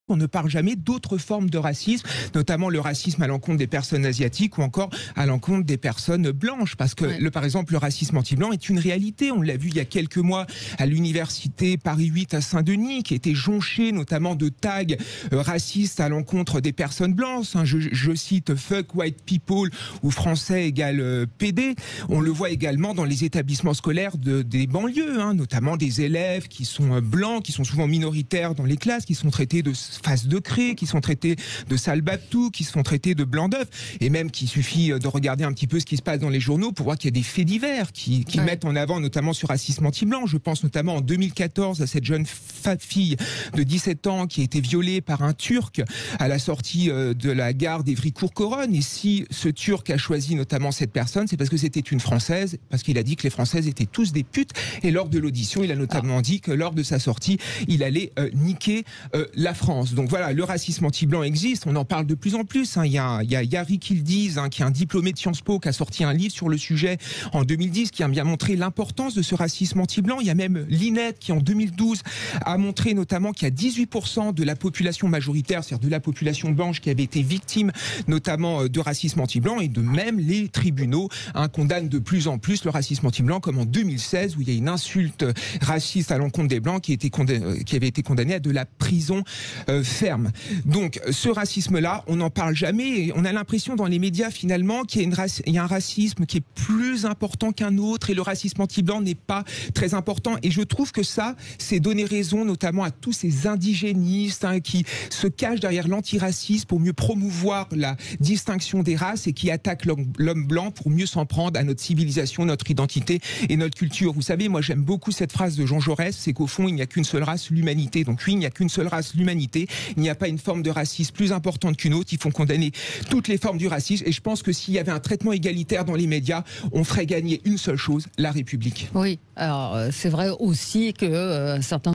On ne parle jamais d'autres formes de racisme, notamment le racisme à l'encontre des personnes asiatiques ou encore à l'encontre des personnes blanches. Parce que, par exemple, le racisme anti-blanc est une réalité. On l'a vu il y a quelques mois à l'université Paris 8 à Saint-Denis, qui était jonché notamment de tags racistes à l'encontre des personnes blanches. Je cite « fuck white people » ou « français égale PD ». On le voit également dans les établissements scolaires des banlieues, notamment des élèves qui sont blancs, qui sont souvent minoritaires dans les classes, qui sont traités de face de craie, qui sont traités de sale babtou, qui sont traités de blanc d'œuf, et même qu'il suffit de regarder un petit peu ce qui se passe dans les journaux pour voir qu'il y a des faits divers qui mettent en avant notamment ce racisme anti-blanc. Je pense notamment en 2014 à cette jeune fille de 17 ans qui a été violée par un Turc à la sortie de la gare d'Évry-Courcouronnes. Et si ce Turc a choisi notamment cette personne, c'est parce que c'était une Française, parce qu'il a dit que les Françaises étaient tous des putes. Et lors de l'audition, il a notamment dit que lors de sa sortie, il allait niquer la France. Donc voilà, le racisme anti-blanc existe, on en parle de plus en plus. Il y a Yari Kildiz, qui est un diplômé de Sciences Po, qui a sorti un livre sur le sujet en 2010, qui a bien montré l'importance de ce racisme anti-blanc. Il y a même l'INED qui, en 2012, a montré notamment qu'il y a 18% de la population majoritaire, c'est-à-dire de la population blanche, qui avait été victime notamment de racisme anti-blanc. Et de même, les tribunaux condamnent de plus en plus le racisme anti-blanc, comme en 2016, où il y a une insulte raciste à l'encontre des Blancs qui avait été condamnée à de la prison ferme. Donc ce racisme-là, on n'en parle jamais et on a l'impression dans les médias finalement qu'il y a un racisme qui est plus important qu'un autre et le racisme anti-blanc n'est pas très important. Et je trouve que ça, c'est donner raison notamment à tous ces indigénistes qui se cachent derrière l'antiracisme pour mieux promouvoir la distinction des races et qui attaquent l'homme blanc pour mieux s'en prendre à notre civilisation, notre identité et notre culture. Vous savez, moi j'aime beaucoup cette phrase de Jean Jaurès, c'est qu'au fond il n'y a qu'une seule race, l'humanité. Donc oui, il n'y a qu'une seule race, l'humanité. Il n'y a pas une forme de racisme plus importante qu'une autre. Il faut condamner toutes les formes du racisme. Et je pense que s'il y avait un traitement égalitaire dans les médias, on ferait gagner une seule chose, la République. Oui, alors c'est vrai aussi que certains